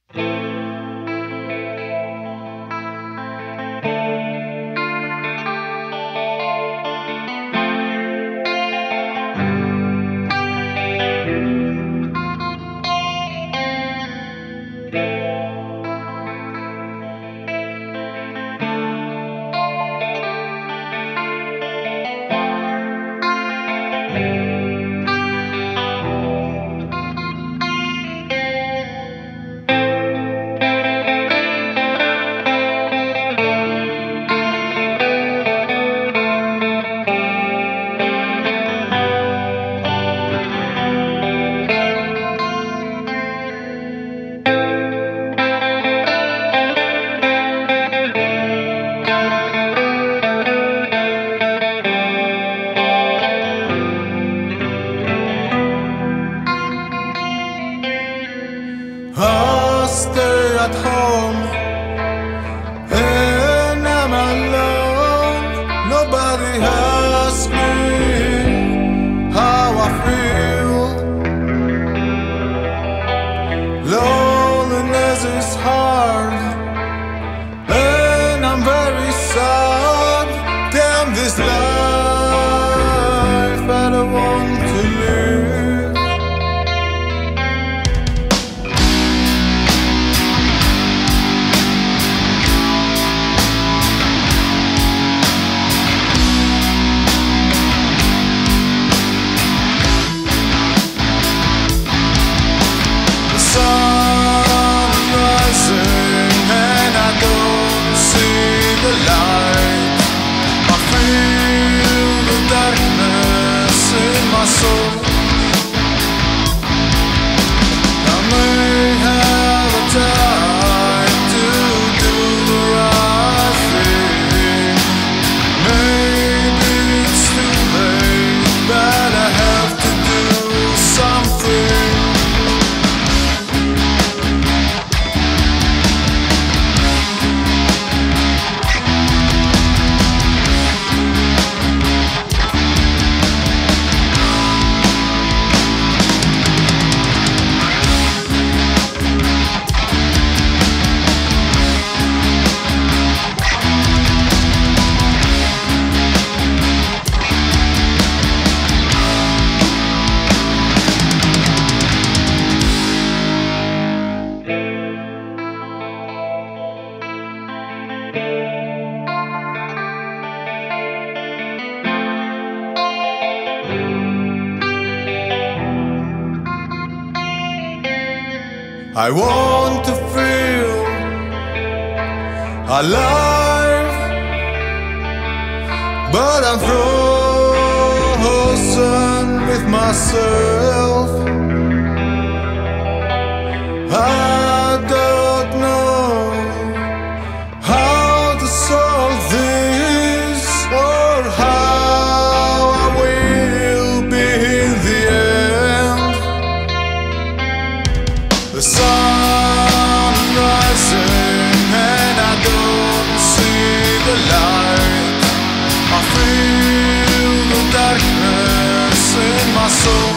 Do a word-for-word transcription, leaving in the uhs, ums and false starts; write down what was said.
I stay at home and I'm alone. Nobody asks me how I feel. Loneliness is hard and I'm very sad. Damn this life, I don't want to live. I want to feel alive, but I'm frozen with myself. I don't know how to solve this or how I will be in the end. The sun rising and I don't see the light. I feel the darkness in my soul.